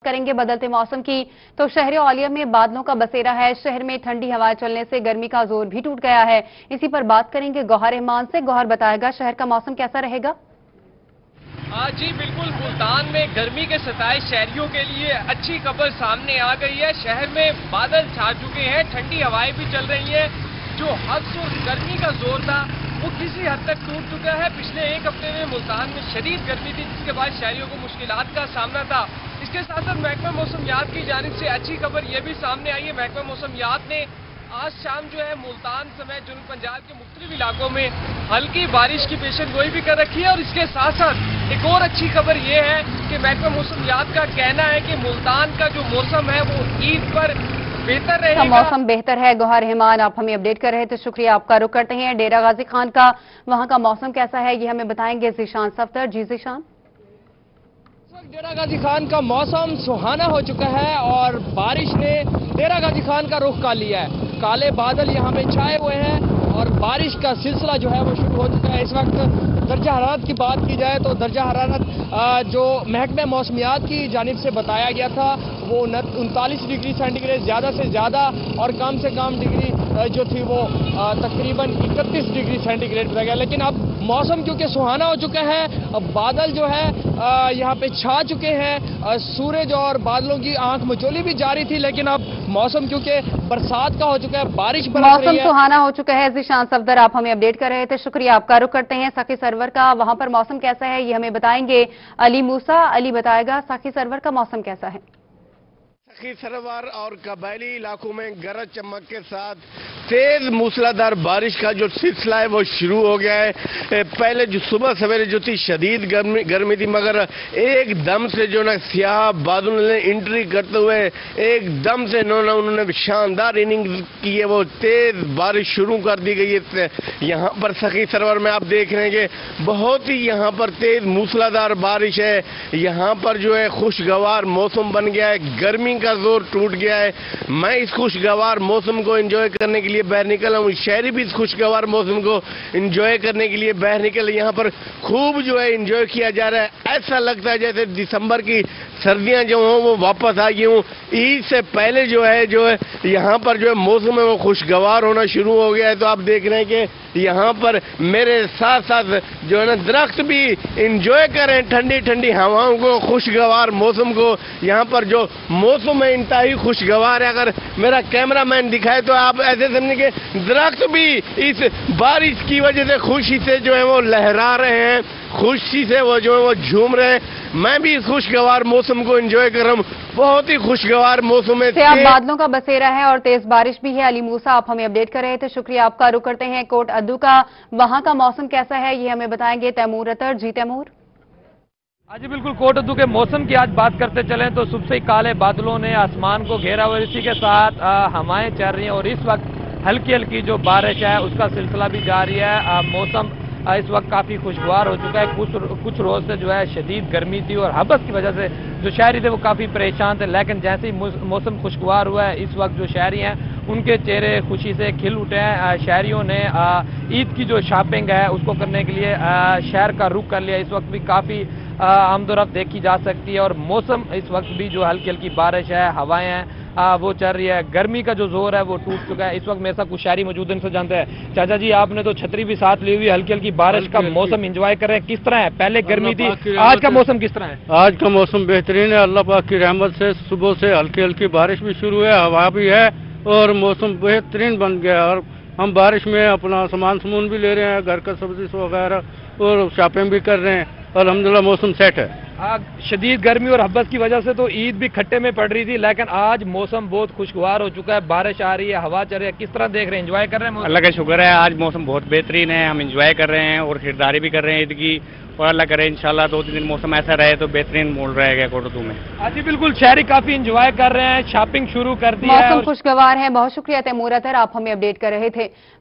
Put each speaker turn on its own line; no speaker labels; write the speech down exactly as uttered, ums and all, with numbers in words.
کریں گے بدلتے موسم کی تو شہر اولیا میں بادلوں کا بسیرا ہے. شہر میں ٹھنڈی ہوائیں چلنے سے گرمی کا زور بھی ٹوٹ گیا ہے. اسی پر بات کریں گے گوہر رحمان سے. گوہر بتائے گا شہر کا موسم کیسا رہے گا؟
جی بالکل، ملتان میں گرمی کے ستائے شہریوں کے لیے اچھی خبر سامنے آ گئی ہے. شہر میں بادل چھا چکے ہیں، ٹھنڈی ہوائیں بھی چل رہی ہیں. جو حد اور گرمی کا زور تھا وہ کسی حد تک ٹوٹ چکا ہے. پچھلے ایک ہفتے میں ملتان میں شدید گرمی تھی جس کے بعد شہریوں کو مشکلات کا سامنا تھا. اس کے ساتھ ساتھ محکمہ موسمیات کی جانب سے اچھی خبر یہ بھی سامنے آئی ہے. محکمہ موسمیات نے آج شام جو ہے ملتان سمیت جنوب پنجاب کے مختلف علاقوں میں ہلکی بارش کی پیشن گوئی بھی کر رکھی ہے. اور اس کے ساتھ ساتھ ایک اور اچھی خبر یہ ہے کہ محکمہ موسمیات کا کہنا ہے کہ ملتان کا جو موسم ہے وہ عید پر بہتر رہے گا.
موسم بہتر ہے. گوہر رحمان آپ ہمیں اپڈیٹ کر رہے تھے، شکریہ آپ کا. رخ کرتے ہیں ڈیرہ غازی خان کا. وہاں کا موسم کیسا ہے یہ ہمیں بتائیں گے ذیشان صفدر. جی ذیشان.
ڈیرہ غازی خان کا موسم سہانا ہو چکا ہے اور بارش نے ڈیرہ غازی خان کا رخ کر لیا ہے. کالے بادل یہاں پہ چھائے ہوئے ہیں اور بارش کا سلسلہ جو ہے وہ شروع ہو چکا ہے. اس وقت درجہ حرارت کی بات کی جائے تو درجہ حرارت جو محکمہ موسمیات کی جانب سے بتایا گیا تھا وہ انتالیس ڈگری سینٹی گریڈ زیادہ سے زیادہ اور کم سے کم ڈگری جو تھی وہ تقریباً اکتیس ڈگری سینٹی گریڈ بتایا گیا. لیکن اب موسم کیونکہ سہانا ہو چکا ہے، اب بادل جو ہے یہاں پہ چھا چکے ہیں. سورج اور بادلوں کی آنکھ مچولی بھی جاری تھی لیکن اب موسم کیونکہ برسات کا ہو چکا ہے، بارش برس رہی ہے.
موسم سہانا ہو چکا ہے. ذیشان صفدر آپ ہمیں اپڈیٹ کر رہے تھے، شکریہ آپ کا. رخ کرتے ہیں ساقی سرور کا. وہاں پر موسم کیسا ہے یہ ہمیں بتائیں گے علی موسیٰ. علی بتائے گا ساقی سرور کا موسم کیسا ہے؟
ساقی سرور اور قبائلی علاقوں میں گرج چمک کے ساتھ تیز موسلادھار بارش کا جو سلسلہ ہے وہ شروع ہو گیا ہے. پہلے جو صبح سویرے جو تھی شدید گرمی گرمی تھی مگر ایک دم سے جو نا سیاہ بادلوں نے انٹری کرتے ہوئے ایک دم سے انہوں نے شاندار اننگ کی ہے، وہ تیز بارش شروع کر دی گئی ہے. یہاں پر ساقی سرور میں آپ دیکھ رہے ہیں کہ بہت ہی یہاں پر تیز موسلادھار بارش ہے. یہاں پر جو ہے خوشگوار موسم بن گیا ہے، گرمی کا زور ٹوٹ گیا ہے. میں اس خوشگوار موسم کو انجوائے کرنے کے لیے باہر نکلا ہوں. شہری بھی اس خوشگوار موسم کو انجوائے کرنے کے لیے باہر نکل. یہاں پر خوب جو ہے انجوائے کیا جا رہا ہے. ایسا لگتا ہے جیسے دسمبر کی سردیاں جو ہوں وہ واپس آ گئی ہوں. عید سے پہلے جو ہے جو ہے یہاں پر جو ہے موسم ہے وہ خوشگوار ہونا شروع ہو گیا ہے. تو آپ دیکھ رہے ہیں کہ یہاں پر میرے ساتھ ساتھ جو ہے نا درخت بھی انجوائے کر رہے ہیں ٹھنڈی ٹھنڈی ہواؤں کو، خوشگوار موسم کو. یہاں پر جو موسم ہے انتہائی خوشگوار ہے. اگر میرا کیمرہ مین دکھائے تو آپ ایسے سمجھیں کہ درخت بھی اس بارش کی وجہ سے خوشی سے جو ہے وہ لہرا رہے ہیں، خوشی سے وہ جو ہے وہ جھوم رہے ہیں. میں بھی اس خوشگوار موسم کو انجوائے کر رہا ہوں. بہت ہی خوشگوار موسم ہے.
سیاہ بادلوں کا بسیرا ہے اور تیز بارش بھی ہے. علی موسیٰ آپ ہمیں اپڈیٹ کر رہے تھے، شکریہ آپ کا. رخ کرتے ہیں کوٹ ادو کا. وہاں کا موسم کیسا ہے یہ ہمیں بتائیں گے تیمور اتر. جی تیمور.
آج بالکل کوٹ ادو کے موسم کی آج بات کرتے چلیں تو صبح سے کالے بادلوں نے آسمان کو گھیرا اور اسی کے ساتھ ہوائیں چل رہی ہیں اور اس وقت ہلکی ہلکی جو بارش ہے اس کا سلسلہ بھی جاری ہے. موسم اس وقت کافی خوشگوار ہو چکا ہے. کچھ کچھ روز سے جو ہے شدید گرمی تھی اور حبس کی وجہ سے جو شہری تھے وہ کافی پریشان تھے. لیکن جیسے ہی موسم خوشگوار ہوا ہے اس وقت جو شہری ہیں ان کے چہرے خوشی سے کھل اٹھے ہیں. شہریوں نے عید کی جو شاپنگ ہے اس کو کرنے کے لیے شہر کا رخ کر لیا. اس وقت بھی کافی آمد و رفت دیکھی جا سکتی ہے اور موسم اس وقت بھی جو ہلکی ہلکی بارش ہے، ہوائیں ہیں وہ چل رہی ہے. گرمی کا جو زور ہے وہ ٹوٹ چکا ہے. اس وقت میرے ساتھ کچھ شہری موجود ہیں، ان سے جانتے ہیں. چاچا جی آپ نے تو چھتری بھی ساتھ لی ہوئی، ہلکی ہلکی بارش کا موسم انجوائے کر رہے ہیں، کس طرح ہے؟ پہلے گرمی تھی، آج کا موسم کس طرح ہے؟
آج کا موسم بہترین ہے. اللہ پاک کی رحمت سے صبح سے ہلکی ہلکی بارش بھی شروع ہے، ہوا بھی ہے اور موسم بہترین بن گیا. اور ہم بارش میں اپنا سامان سمون بھی لے رہے ہیں، گھر کا سبزی وغیرہ اور شاپنگ بھی کر رہے ہیں. الحمدللہ موسم سیٹ ہے.
شدید گرمی اور حبس کی وجہ سے تو عید بھی کھٹے میں پڑ رہی تھی لیکن آج موسم بہت خوشگوار ہو چکا ہے. بارش آ رہی ہے، ہوا چل رہی ہے. کس طرح دیکھ رہے ہیں، انجوائے کر رہے ہیں؟
اللہ کا شکر ہے، آج موسم بہت بہترین ہے. ہم انجوائے کر رہے ہیں اور خریداری بھی کر رہے ہیں عید کی. اور اللہ کرے انشاءاللہ دو تین دن موسم ایسا رہے تو بہترین موڈ رہے گا کوٹ ادو میں.
جی بالکل، شہری کافی انجوائے کر رہے ہیں، شاپنگ شروع کر دی ہے.
موسم خوشگوار ہے. بہت شکریہ تیمور اتر، آپ ہمیں اپڈیٹ کر رہے تھے.